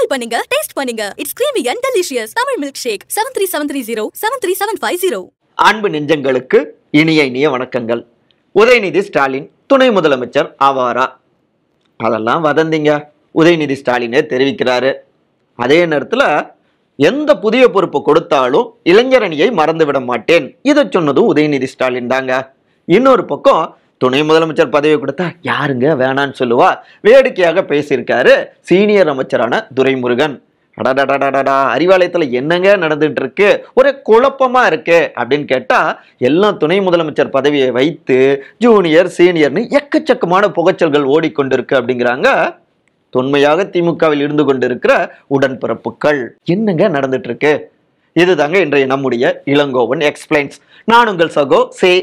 Enjoy பண்ணுங்க, taste பண்ணுங்க. It's creamy and delicious. Tamil milkshake 7373073750. அன்பு நெஞ்சங்களுக்கு இனிய வணக்கங்கள். உதயநிதி ஸ்டாலின் துணை முதலமைச்சர் ஆவாரா? அதெல்லாம் வதந்திங்க. உதயநிதி ஸ்டாலினே தெரிவிக்கிறாரு. அதே நேரத்துல எந்த புதிய பொறுப்பு கொடுத்தாலும் இளைஞரணியை மறந்துவிட மாட்டேன், இதை சொன்னதும் உதயநிதி ஸ்டாலின் தாங்க. இன்னொரு பக்கம் துணை முதலமைச்சர் பதவி கொடுத்தா யாருங்க வேணான்னு சொல்லுவா? வேடிக்கையாக பேசியிருக்காரு சீனியர் அமைச்சரான துரைமுருகன். அடடடடடா, அறிவாலயத்துல என்னங்க நடந்துட்டு இருக்கு, ஒரே குழப்பமா இருக்கு அப்படின்னு கேட்டா, எல்லாம் துணை முதலமைச்சர் பதவியை வைத்து ஜூனியர் சீனியர்னு எக்கச்சக்கமான புகைச்சல்கள் ஓடிக்கொண்டிருக்கு அப்படிங்கிறாங்க தொன்மையாக திமுகவில் இருந்து கொண்டிருக்கிற உடன்பிறப்புகள். என்னங்க நடந்துட்டு இருக்கு? இதுதாங்க இன்றைய நம்முடைய இளங்கோவன் எக்ஸ்பிளைன்ஸ். நான் உங்கள் சகோ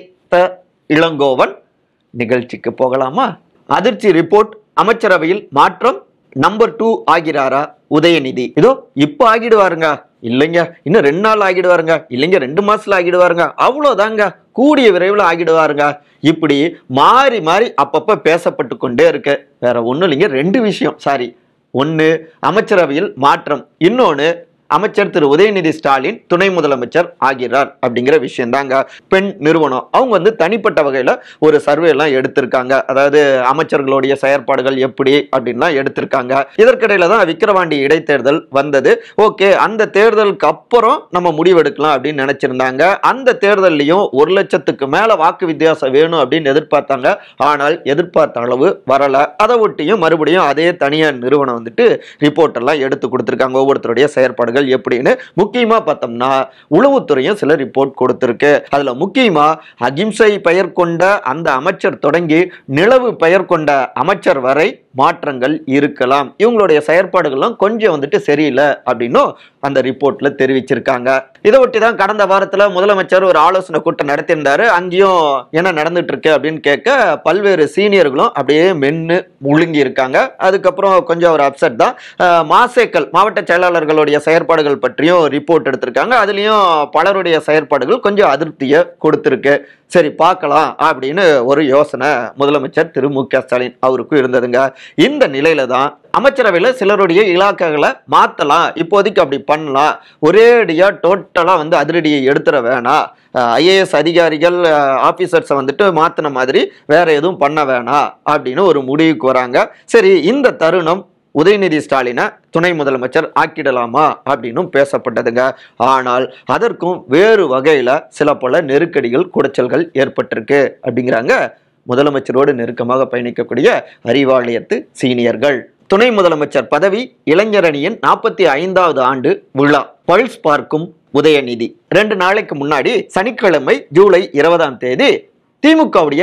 இளங்கோவன். நிகழ்ச்சிக்கு போகலாமா? அதிர்ச்சி ரிப்போர்ட். அமைச்சரவையில் மாற்றம். நம்பர் 2 ஆகிறாரா உதயநிதி? இதோ இப்ப ஆகிடுவாருங்க, இல்லைங்க இன்னும் 2 நாள் ஆகிடுவாருங்க, இல்லைங்க 2 மாசத்துல ஆகிடுவாருங்க, அவ்வளவுதாங்க, கூடிய விரைவில் ஆகிடுவாருங்க. இப்படி மாறி மாறி அப்பப்ப பேசப்பட்டு கொண்டே இருக்கு. வேற ஒண்ணும் இல்லைங்க, 2 விஷயம். சாரி, ஒன்னு அமைச்சரவையில் மாற்றம், இன்னொன்னு அமைச்சர் திரு உதயநிதி ஸ்டாலின் துணை முதலமைச்சர் ஆகிறார் அப்படிங்கிற விஷயம் தாங்க. பெண் நிறுவனம் அவங்க தனிப்பட்ட வகையில ஒரு சர்வே எல்லாம் எடுத்திருக்காங்க. அதாவது அமைச்சர்களுடைய செயற்பாடுகள் எப்படி அப்படின்லாம் எடுத்திருக்காங்க. இதற்கிடையில தான் விக்கிரவாண்டி இடைத்தேர்தல் வந்தது. ஓகே, அந்த தேர்தலுக்கு அப்புறம் நம்ம முடிவெடுக்கலாம் அப்படின்னு நினைச்சிருந்தாங்க. அந்த தேர்தலையும் 1 லட்சத்துக்கு மேல வாக்கு வித்தியாசம் வேணும் அப்படின்னு எதிர்பார்த்தாங்க. ஆனால் எதிர்பார்த்த அளவு வரல. அதை ஒட்டியும் மறுபடியும் அதே தனியார் நிறுவனம் ரிப்போர்ட் எல்லாம் எடுத்து கொடுத்திருக்காங்க, ஒவ்வொருத்தருடைய செயற்பாடுகள் எப்படின்னு. முக்கியமா பார்த்தோம்னா உளவுத்துறையும் சில ரிப்போர்ட் கொடுத்திருக்கு. அதுல முக்கியமா அகிம்சை பெயர் கொண்ட அந்த அமைச்சர் தொடங்கி நிலவு பெயர் கொண்ட அமைச்சர் வரை மாற்றங்கள் இருக்கலாம். இவங்களுடைய செயற்பாடுகள்லாம் கொஞ்சம் சரியில்லை அப்படின்னும் அந்த ரிப்போர்ட்ல தெரிவிச்சிருக்காங்க. இதை ஒட்டி தான் கடந்த வாரத்துல முதலமைச்சர் ஒரு ஆலோசனை கூட்டம் நடத்தியிருந்தாரு. அங்கேயும் என்ன நடந்துட்டு இருக்கு அப்படின்னு கேட்க பல்வேறு சீனியர்களும் அப்படியே மென்னு முழுங்கி இருக்காங்க. அதுக்கப்புறம் கொஞ்சம் ஒரு அப்செட் தான். மாசேக்கல் மாவட்ட செயலாளர்களுடைய செயற்பாடுகள் பற்றியும் ரிப்போர்ட் எடுத்திருக்காங்க. அதுலயும் பலருடைய செயற்பாடுகள் கொஞ்சம் அதிருப்தியை கொடுத்திருக்கு. சரி பார்க்கலாம் அப்படின்னு ஒரு யோசனை முதலமைச்சர் திரு மு.க. ஸ்டாலின் அவருக்கும் இருந்ததுங்க. இந்த நிலையில தான் அமைச்சரவையில சிலருடைய இலாக்காக்களை மாத்தலாம், இப்போதைக்கு அப்படி பண்ணலாம், ஒரேடியா டோட்டலா அதிரடியை எடுத்துட வேணாம், ஐஏஎஸ் அதிகாரிகள் ஆபீசர்ஸை மாத்தின மாதிரி வேற எதுவும் பண்ண வேணாம் அப்படின்னு ஒரு முடிவுக்கு வராங்க. சரி, இந்த தருணம் உதயநிதி ஸ்டாலினை துணை முதலமைச்சர் ஆக்கிடலாமா அப்படின்னு பேசப்பட்டதுங்க. ஆனால் அதற்கும் வேறு வகையில சில பல நெருக்கடிகள் குடைச்சல்கள் ஏற்பட்டிருக்கு அப்படிங்கிறாங்க முதலமைச்சரோடு நெருக்கமாக பயணிக்கக்கூடிய அறிவாலயத்து சீனியர்கள். துணை முதலமைச்சர் பதவி இளைஞரணியின் 45வது ஆண்டு விழா பல்ஸ் பார்க்கும் உதயநிதி. 2 நாளைக்கு முன்னாடி சனிக்கிழமை ஜூலை 20ஆம் தேதி திமுகவுடைய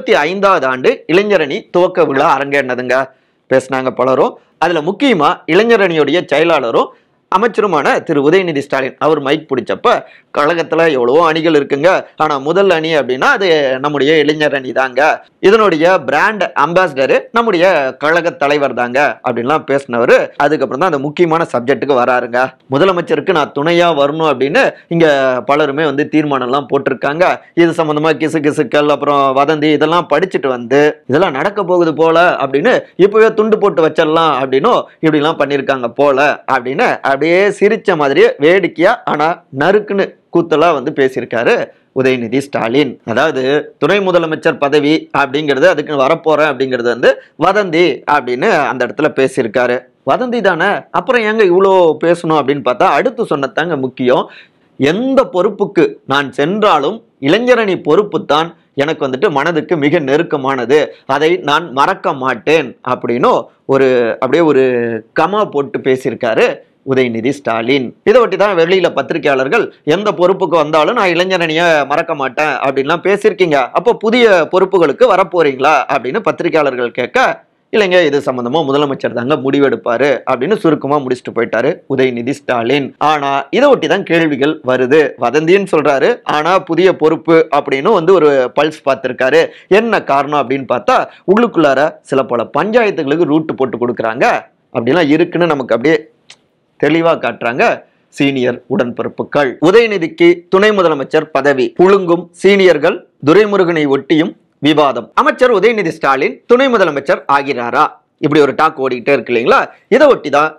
45வது ஆண்டு இளைஞரணி துவக்க விழா அரங்கேறினதுங்க. பேசினாங்க பலரும். அதுல முக்கியமா இளைஞரணியுடைய செயலாளரும் அமைச்சருமான திரு உதயநிதி ஸ்டாலின் அவர் மைக் பிடிச்சப்ப, கழகத்துல எவ்வளவோ அணிகள் இருக்குங்க, ஆனா முதல் அணி அப்படின்னா அது நம்முடைய இளைஞர் அணி தாங்க, இதனுடைய பிராண்ட் அம்பாசிடர் நம்முடைய கழக தலைவர் தாங்க அப்படின்லாம் பேசினவர். அதுக்கப்புறம் தான் அந்த முக்கியமான சப்ஜெக்டுக்கு வராருங்க. முதலமைச்சருக்கு நான் துணையா வரணும் அப்படின்னு இங்க பலருமே தீர்மானம் எல்லாம் போட்டிருக்காங்க. இது சம்பந்தமா கிசுக்கள் அப்புறம் வதந்தி இதெல்லாம் படிச்சுட்டு இதெல்லாம் நடக்க போகுது போல அப்படின்னு இப்பவே துண்டு போட்டு வச்சிடலாம் அப்படின்னும் இப்படிலாம் பண்ணிருக்காங்க போல அப்படின்னு அப்படியே சிரிச்ச மாதிரியே வேடிக்கையா ஆனா நறுக்குன்னு கூத்தலா பேசியிருக்காரு உதயநிதி ஸ்டாலின். அதாவது துணை முதலமைச்சர் பதவி அப்படிங்கிறது அதுக்கு வரப்போறேன் அப்படிங்கிறது வதந்தி அப்படின்னு அந்த இடத்துல பேசியிருக்காரு. வதந்தி தானே, அப்புறம் ஏங்க இவ்வளோ பேசணும் அப்படின்னு பார்த்தா அடுத்து சொன்னதாங்க முக்கியம். எந்த பொறுப்புக்கு நான் சென்றாலும் இளைஞரணி பொறுப்பு தான் எனக்கு மனதுக்கு மிக நெருக்கமானது, அதை நான் மறக்க மாட்டேன் அப்படின்னு அப்படியே ஒரு கமா போட்டு பேசியிருக்காரு உதயநிதி ஸ்டாலின். இதை ஒட்டி தான் வெளியில பத்திரிகையாளர்கள் எந்த பொறுப்புக்கு வந்தாலும் நான் இளைஞரணியை மறக்க மாட்டேன் அப்படின்லாம் பேசியிருக்கீங்க, அப்போ புதிய பொறுப்புகளுக்கு வரப்போறீங்களா அப்படின்னு பத்திரிகையாளர்கள் கேட்க, இல்லைங்க இது சம்பந்தமா முதலமைச்சர் தாங்க முடிவெடுப்பாரு அப்படின்னு சுருக்கமா முடிச்சுட்டு போயிட்டாரு உதயநிதி ஸ்டாலின். ஆனா இதை ஒட்டி தான் கேள்விகள் வருது. வதந்தின்னு சொல்றாரு, ஆனா புதிய பொறுப்பு அப்படின்னு ஒரு பல்ஸ் பார்த்திருக்காரு. என்ன காரணம் அப்படின்னு பார்த்தா உள்ளுக்குள்ளார சில பல பஞ்சாயத்துகளுக்கு ரூட்டு போட்டு கொடுக்குறாங்க அப்படிலாம் இருக்குன்னு நமக்கு அப்படியே தெளிவா காட்டுறாங்க சீனியர் உடன்பிறப்புகள். உதயநிதிக்கு துணை முதலமைச்சர் பதவி புழுங்கும் சீனியர்கள், துரைமுருகனை ஒட்டியும் விவாதம். அமைச்சர் உதயநிதி ஸ்டாலின் துணை முதலமைச்சர் ஆகிறாரா? இப்படி ஒரு டாக் ஓடிக்கிட்டே இருக்கு இல்லைங்களா? இதை ஒட்டி தான்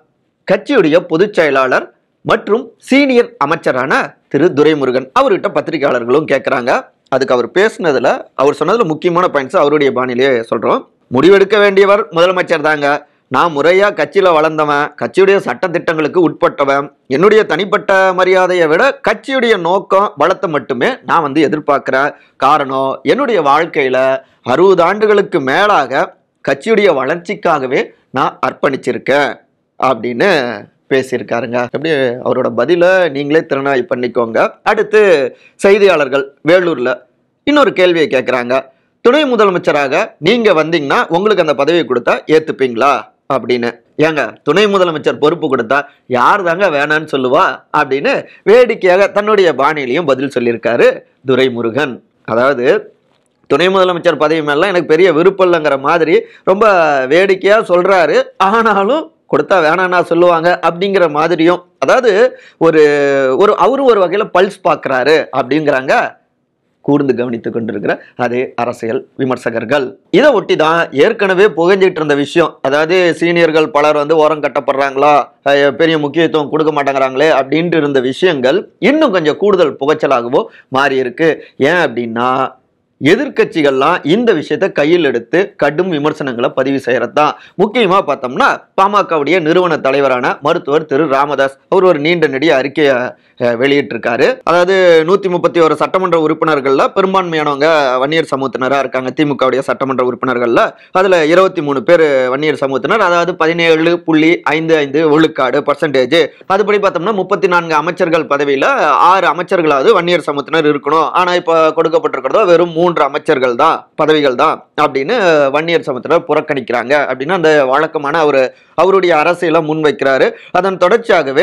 கட்சியுடைய பொதுச் செயலாளர் மற்றும் சீனியர் அமைச்சரான திரு துரைமுருகன் அவர்கிட்ட பத்திரிகையாளர்களும் கேட்குறாங்க. அதுக்கு அவர் பேசுனதுல அவர் சொன்னதுல முக்கியமான பாயிண்ட்ஸ் அவருடைய பாணியிலே சொல்றோம். முடிவெடுக்க வேண்டியவர் முதலமைச்சர் தாங்க. நான் முறையா கட்சியில வளர்ந்தவன், கட்சியுடைய சட்ட திட்டங்களுக்கு உட்பட்டவன். என்னுடைய தனிப்பட்ட மரியாதையை விட கட்சியுடைய நோக்கம் பலத்தை மட்டுமே நான் எதிர்பார்க்கிறேன். காரணம், என்னுடைய வாழ்க்கையில 60 ஆண்டுகளுக்கு மேலாக கட்சியுடைய வளர்ச்சிக்காகவே நான் அர்ப்பணிச்சிருக்கேன் அப்படின்னு பேசியிருக்காருங்க. எப்படி அவரோட பதில நீங்களே திறனாய் பண்ணிக்கோங்க. அடுத்து செய்தியாளர்கள் வேலூர்ல இன்னொரு கேள்வியை கேட்குறாங்க. துணை முதலமைச்சராக நீங்க வந்தீங்கன்னா உங்களுக்கு அந்த பதவியை கொடுத்தா ஏத்துப்பீங்களா அப்படின்னு. ஏங்க, துணை முதலமைச்சர் பொறுப்பு கொடுத்தா யார் தாங்க வேணான்னு சொல்லுவா அப்படின்னு வேடிக்கையாக தன்னுடைய பாணியிலையும் பதில் சொல்லியிருக்காரு துரைமுருகன். அதாவது துணை முதலமைச்சர் பதவி மேலாம் எனக்கு பெரிய விருப்பம் இல்லைங்கிற மாதிரி ரொம்ப வேடிக்கையா சொல்றாரு. ஆனாலும் கொடுத்தா வேணான்னா சொல்லுவாங்க அப்படிங்கிற மாதிரியும், அதாவது ஒரு ஒரு அவரும் ஒரு வகையில பல்ஸ் பார்க்குறாரு அப்படிங்கிறாங்க கூர்ந்து கவனித்து கொண்டிருக்கிற அதே அரசியல் விமர்சகர்கள். இதை ஒட்டி தான் ஏற்கனவே புகஞ்சிட்டு இருந்த விஷயம், அதாவது சீனியர்கள் பலர் ஓரம் கட்டப்படுறாங்களா, பெரிய முக்கியத்துவம் கொடுக்க மாட்டேங்கிறாங்களே அப்படின்ட்டு இருந்த விஷயங்கள் இன்னும் கொஞ்சம் கூடுதல் புகைச்சலாகவோ மாறி இருக்கு. ஏன் அப்படின்னா எதிர்கட்சிகள்லாம் இந்த விஷயத்தை கையில் எடுத்து கடும் விமர்சனங்களை பதிவு செய்யறது தான். முக்கியமா பார்த்தோம்னா பாமகவுடைய நிறுவன தலைவரான மருத்துவர் திரு ராமதாஸ் அவர் ஒரு நீண்ட நெடிய அறிக்கையை வெளியிட்டிருக்காரு. அதாவது 131 சட்டமன்ற உறுப்பினர்கள்ல பெரும்பான்மையானவங்க வன்னியர் சமூகத்தினராக இருக்காங்க. திமுகவுடைய சட்டமன்ற உறுப்பினர்கள்ல அதுல 23 பேர் வன்னியர் சமூகத்தினர், அதாவது 17.55% அதுபடி பார்த்தோம்னா 34 அமைச்சர்கள் பதவியில 6 அமைச்சர்களாவது வன்னியர் சமூகத்தினர் இருக்கணும். ஆனா இப்ப கொடுக்கப்பட்டிருக்கிறதோ வெறும் 3 அமைச்சர்கள் தான், பதவிகள் தான் அப்படின்னு வன்னியர் சமூகத்தினர் புறக்கணிக்கிறாங்க அப்படின்னு அந்த வழக்கமான அவருடைய அரசியலை முன்வைக்கிறாரு. அதன் தொடர்ச்சியாகவே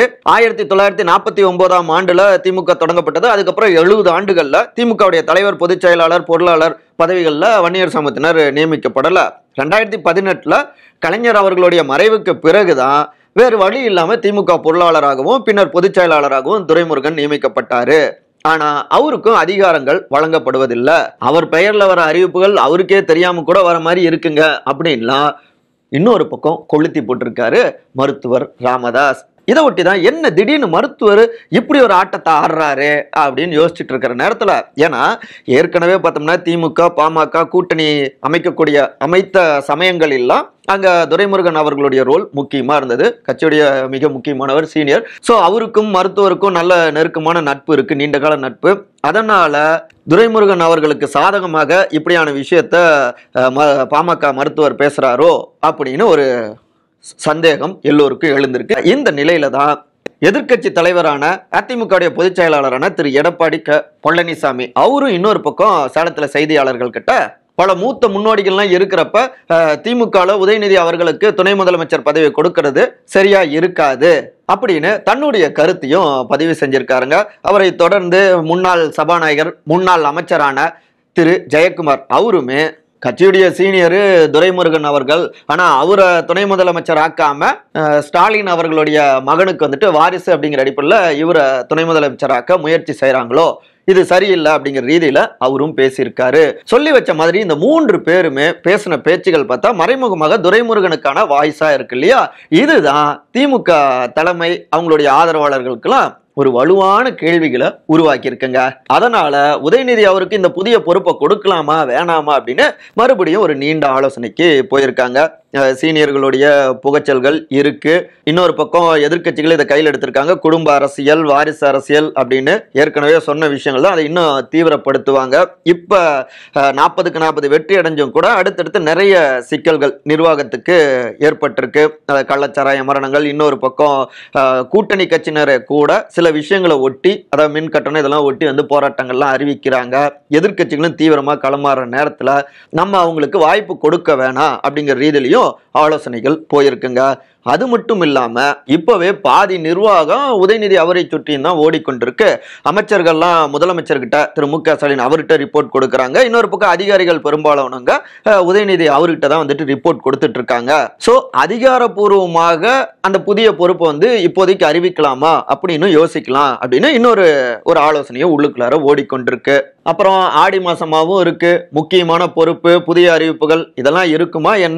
1949 ஆண்டுல திமுக தொடங்கப்பட்டது. அதுக்கப்புறம் 70 ஆண்டுகள்ல திமுகவுடைய தலைவர், பொதுச் செயலாளர், பொருளாளர் பதவிகள்ல வன்னியர் சமூகத்தினர் நியமிக்கப்படல. 2018 கலைஞர் அவர்களுடைய மறைவுக்கு பிறகுதான் வேறு வழி இல்லாம திமுக பொருளாளராகவும் பின்னர் பொதுச் செயலாளராகவும் துரைமுருகன் நியமிக்கப்பட்டாரு. ஆனா அவருக்கும் அதிகாரங்கள் வழங்கப்படுவதில்லை. அவர் பெயர்ல வர அறிவிப்புகள் அவருக்கே தெரியாம கூட வர மாதிரி இருக்குங்க அப்படின்லாம் இன்னொரு பக்கம் கொளுத்தி போட்டிருக்காரு மருத்துவர் ராமதாஸ். இதை ஒட்டி தான் என்ன திடீர்னு மருத்துவர் இப்படி ஒரு ஆட்டத்தை ஆடுறாரு அப்படின்னு யோசிச்சுட்டு இருக்கிற நேரத்துல, ஏன்னா ஏற்கனவே பார்த்தோம்னா திமுக பாமக கூட்டணி அமைத்த சமயங்கள் எல்லாம் அங்க துரைமுருகன் அவர்களுடைய ரோல் முக்கியமா இருந்தது. கட்சியுடைய மிக முக்கியமானவர், சீனியர். ஸோ அவருக்கும் மருத்துவருக்கும் நல்ல நெருக்கமான நட்பு இருக்கு, நீண்டகால நட்பு. அதனால துரைமுருகன் அவர்களுக்கு சாதகமாக இப்படியான விஷயத்த பாமக மருத்துவர் பேசுறாரோ அப்படின்னு ஒரு சந்தேகம் எல்லோருக்கும் எழுந்திருக்கு. இந்த நிலையில தான் எதிர்கட்சி தலைவரான அதிமுக பொதுச் செயலாளரான திரு எடப்பாடி பழனிசாமி அவரும் இன்னொரு பக்கம் சேலத்துல செய்தியாளர்கள் கிட்ட பல மூத்த முன்னோடிகள்லாம் இருக்கிறப்ப திமுக உதயநிதி அவர்களுக்கு துணை முதலமைச்சர் பதவி கொடுக்கிறது சரியா இருக்காது அப்படின்னு தன்னுடைய கருத்தையும் பதிவு செஞ்சிருக்காருங்க. அவரை தொடர்ந்து முன்னாள் சபாநாயகர், முன்னாள் அமைச்சரான திரு ஜெயக்குமார் அவருமே கட்சியுடைய சீனியரு துரைமுருகன் அவர்கள், ஆனா அவரை துணை முதலமைச்சர் ஆக்காம ஸ்டாலின் அவர்களுடைய மகனுக்கு வாரிசு அப்படிங்கிற அடிப்படையில் இவரை துணை முதலமைச்சராக்க முயற்சி செய்யறாங்களோ, இது சரியில்லை அப்படிங்கிற ரீதியில அவரும் பேசியிருக்காரு. சொல்லி வச்ச மாதிரி இந்த 3 பேருமே பேசின பேச்சுகள் பார்த்தா மறைமுகமாக துரைமுருகனுக்கான வாய்ஸா இருக்கு இல்லையா? இதுதான் திமுக தலைமை அவங்களுடைய ஆதரவாளர்களுக்கெல்லாம் ஒரு வலுவான கேள்விகளை உருவாக்கி இருக்குங்க. அதனால உதயநிதி அவருக்கு இந்த புதிய பொறுப்பை கொடுக்கலாமா வேணாமா அப்படின்னு மறுபடியும் ஒரு நீண்ட ஆலோசனைக்கு போயிருக்காங்க. சீனியர்களுடைய புகைச்சல்கள் இருக்கு. இன்னொரு பக்கம் எதிர்கட்சிகள் இதை கையில் எடுத்திருக்காங்க. குடும்ப அரசியல், வாரிசு அரசியல் அப்படின்னு ஏற்கனவே சொன்ன விஷயங்கள் தான் அதை இன்னும் தீவிரப்படுத்துவாங்க. இப்ப 40க்கு 40 வெற்றி அடைஞ்சும் கூட அடுத்தடுத்து நிறைய சிக்கல்கள் நிர்வாகத்துக்கு ஏற்பட்டிருக்கு. கள்ளச்சாராய மரணங்கள், இன்னொரு பக்கம் கூட்டணி கட்சியினரை கூட சில விஷயங்களை ஒட்டி, அதாவது மின் கட்டணம் இதெல்லாம் ஒட்டி போராட்டங்கள்லாம் அறிவிக்கிறாங்க. எதிர்கட்சிகளும் தீவிரமா களமாற நேரத்துல நம்ம அவங்களுக்கு வாய்ப்பு கொடுக்க வேணாம் அப்படிங்கிற ரீதியிலையும் ஆலோசனைகள் போயிருக்குங்க. அது மட்டும் இல்லாம இப்பவே பாதி நிர்வாகம் உதயநிதி அவரை சுற்றியும் தான் ஓடிக்கொண்டிருக்கு. அமைச்சர்கள்லாம் முதலமைச்சர்கிட்ட திரு மு க ஸ்டாலின் அவர்கிட்ட ரிப்போர்ட் கொடுக்குறாங்க. இன்னொரு பக்கம் அதிகாரிகள் பெரும்பாலானவங்க உதயநிதி அவர்கிட்ட தான் ரிப்போர்ட் கொடுத்துட்டு இருக்காங்க. சோ அதிகாரப்பூர்வமாக அந்த புதிய பொறுப்பை இப்போதைக்கு அறிவிக்கலாமா அப்படின்னு யோசிக்கலாம் அப்படின்னு இன்னொரு ஆலோசனையை உள்ளுக்குள்ளார ஓடிக்கொண்டிருக்கு. அப்புறம் ஆடி மாசமாவும் இருக்கு, முக்கியமான பொறுப்பு, புதிய அறிவிப்புகள் இதெல்லாம் இருக்குமா என்ன?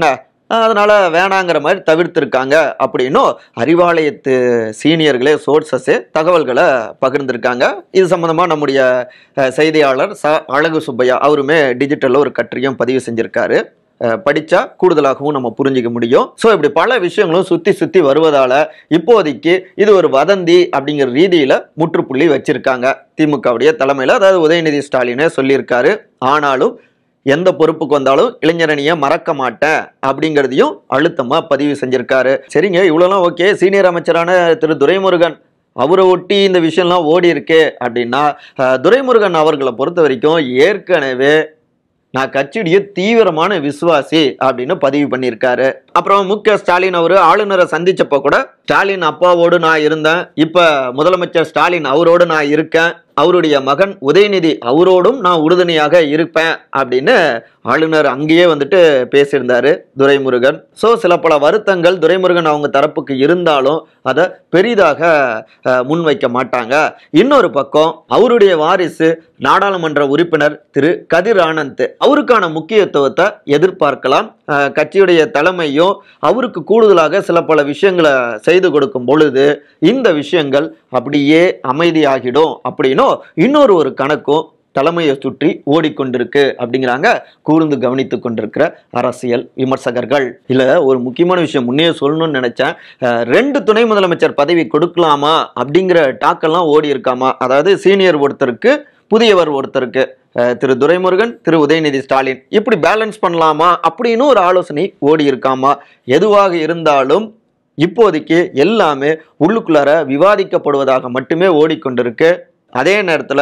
அதனால வேணாங்கிற மாதிரி தவிர்த்திருக்காங்க அப்படின்னும் அறிவாலயத்து சீனியர்களே சோர்சஸே தகவல்களை பகிர்ந்திருக்காங்க. இது சம்பந்தமா நம்முடைய செய்தியாளர் அழகு சுப்பையா அவருமே டிஜிட்டல்ல ஒரு கட்டுரையும் பதிவு செஞ்சிருக்காரு. படிச்சா கூடுதலாகவும் நம்ம புரிஞ்சிக்க முடியும். ஸோ இப்படி பல விஷயங்களும் சுத்தி சுத்தி வருவதால இப்போதைக்கு இது ஒரு வதந்தி அப்படிங்கிற ரீதியில முற்றுப்புள்ளி வச்சிருக்காங்க திமுகவுடைய தலைமையில. அதாவது உதயநிதி ஸ்டாலினே சொல்லியிருக்காரு. ஆனாலும் எந்த பொறுப்புக்கு வந்தாலும் இளைஞரணியை மறக்க மாட்டேன் அப்படிங்கிறதையும் அழுத்தமா பதிவு செஞ்சிருக்காரு. சரிங்க, இவ்வளோலாம் ஓகே. சீனியர் அமைச்சரான திரு துரைமுருகன் அவரை ஒட்டி இந்த விஷயம்லாம் ஓடி இருக்கு அப்படின்னா, துரைமுருகன் அவர்களை பொறுத்த வரைக்கும் ஏற்கனவே நான் கட்சியுடைய தீவிரமான விசுவாசி அப்படின்னு பதிவு பண்ணியிருக்காரு. அப்புறம் மு.க. ஸ்டாலின் அவரு ஆளுநரை சந்திச்சப்ப கூட ஸ்டாலின் அப்பாவோடு நான் இருந்தேன், இப்ப முதலமைச்சர் ஸ்டாலின் அவரோடு நான் இருக்கேன், அவருடைய மகன் உதயநிதி அவரோடும் நான் உறுதுணையாக இருப்பேன் அப்படின்னு ஆளுநர் அங்கேயே வந்துட்டு பேசியிருந்தாரு துரைமுருகன். ஸோ சில பல வருத்தங்கள் துரைமுருகன் அவங்க தரப்புக்கு இருந்தாலும் அதை பெரிதாக முன்வைக்க மாட்டாங்க. இன்னொரு பக்கம் அவருடைய வாரிசு நாடாளுமன்ற உறுப்பினர் திரு கதிர் ஆனந்த் அவருக்கான முக்கியத்துவத்தை எதிர்பார்க்கலாம். கட்சியுடைய தலைமையும் அவருக்கு கூடுதலாக சில பல விஷயங்களை செய்து கொடுக்கும் பொழுது இந்த விஷயங்கள் அப்படியே அமைதியாகிடும் அப்படின்னும் இன்னொரு கணக்கும் தலைமையை சுற்றி ஓடிக்கொண்டிருக்கு அப்படிங்கிறாங்க கூர்ந்து கவனித்து கொண்டிருக்கிற அரசியல் விமர்சகர்கள். இல்ல ஒரு முக்கியமான விஷயம் முன்னே சொல்லணும்னு நினைச்சேன். 2 துணை முதலமைச்சர் பதவி கொடுக்கலாமா அப்படிங்கிற டாக்கெல்லாம் ஓடி இருக்காமா. அதாவது சீனியர் ஒருத்தருக்கு புதியவர் ஒருத்தருக்கு, திரு துரைமுருகன் திரு உதயநிதி ஸ்டாலின் இப்படி பேலன்ஸ் பண்ணலாமா அப்படின்னு ஒரு ஆலோசனை ஓடி இருக்காமா. எதுவாக இருந்தாலும் இப்போதைக்கு எல்லாமே உள்ளுக்குள்ளார விவாதிக்கப்படுவதாக மட்டுமே ஓடிக்கொண்டிருக்கு. அதே நேரத்தில்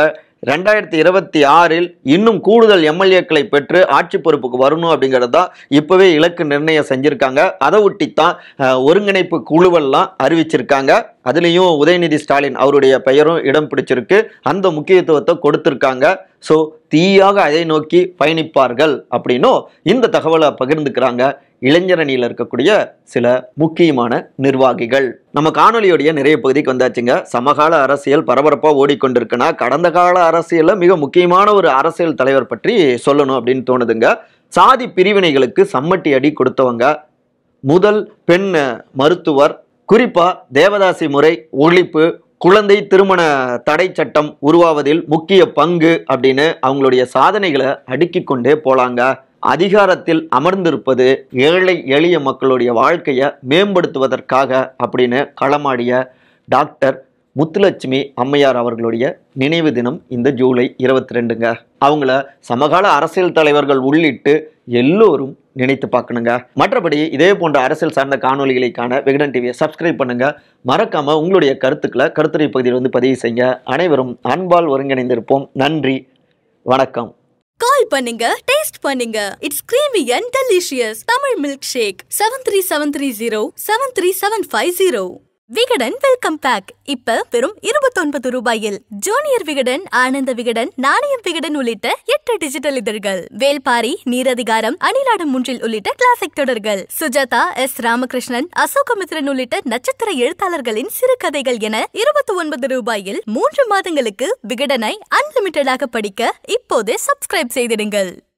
2026 இன்னும் கூடுதல் எம்எல்ஏக்களை பெற்று ஆட்சி பொறுப்புக்கு வரணும் அப்படிங்கிறது தான் இப்பவே இலக்கு நிர்ணயம் செஞ்சிருக்காங்க. அதை ஒட்டித்தான் ஒருங்கிணைப்பு குழுவெல்லாம் அறிவிச்சிருக்காங்க. அதுலேயும் உதயநிதி ஸ்டாலின் அவருடைய பெயரும் இடம் பிடிச்சிருக்கு. அந்த முக்கியத்துவத்தை கொடுத்திருக்காங்க. ஸோ தீயாக அதை நோக்கி பயணிப்பார்கள் அப்படின்னும் இந்த தகவலை பகிர்ந்துக்கிறாங்க இளைஞரணியில் இருக்கக்கூடிய சில முக்கியமான நிர்வாகிகள். நம்ம காணொலியோடைய நிறைய பகுதிக்கு வந்தாச்சுங்க. சமகால அரசியல் பரபரப்பாக ஓடிக்கொண்டிருக்குன்னா கடந்த கால அரசியலில் மிக முக்கியமான ஒரு அரசியல் தலைவர் பற்றி சொல்லணும் அப்படின்னு தோணுதுங்க. சாதி பிரிவினைகளுக்கு சம்மட்டி அடி கொடுத்தவங்க, முதல் பெண் மருத்துவர், குறிப்பா தேவதாசி முறை ஒழிப்பு, குழந்தை திருமண தடை சட்டம் உருவாவதில் முக்கிய பங்கு அப்படின்னு அவங்களுடைய சாதனைகளை அடுக்கி கொண்டே போலாங்க. அதிகாரத்தில் அமர்ந்திருப்பது ஏழை எளிய மக்களுடைய வாழ்க்கையை மேம்படுத்துவதற்காக அப்படின்னு களமாடிய டாக்டர் முத்துலட்சுமி அம்மையார் அவர்களுடைய நினைவு தினம் இந்த ஜூலை 22ங்க. அவங்கள சமகால அரசியல் தலைவர்கள் உள்ளிட்டு எல்லோரும் நினைத்து பார்க்கணுங்க. மற்றபடி இதே போன்ற அரசியல் சார்ந்த காணொலிகளை காண விகடன் டிவியை சப்ஸ்கிரைப் பண்ணுங்க. மறக்காம உங்களுடைய கருத்துக்களை கருத்துரை பகுதியில் பதிவு செய்யுங்க. அனைவரும் அன்பால் ஒருங்கிணைந்திருப்போம். நன்றி, வணக்கம். கால் பண்ணுங்க, டேஸ்ட் பண்ணுங்க. It's creamy and delicious Tamil milkshake 7370737750. Vikatan welcome pack இப்ப வெறும் 29 ரூபாயில். ஜூனியர் விகடன், ஆனந்த விகடன், நாணயம் விகடன் உள்ளிட்ட 8 டிஜிட்டல் இதழ்கள், வேல்பாரி, நீரதிகாரம், அணிலாடும் முன்றில் உள்ளிட்ட கிளாசிக் தொடர்கள், சுஜாதா, எஸ். ராமகிருஷ்ணன், அசோகமித்ரன் உள்ளிட்ட நட்சத்திர எழுத்தாளர்களின் சிறுகதைகள் என 29 ரூபாயில் 3 மாதங்களுக்கு விகடனை அன்லிமிட்டடாக படிக்க இப்போதே சப்ஸ்கிரைப் செய்திடுங்கள்.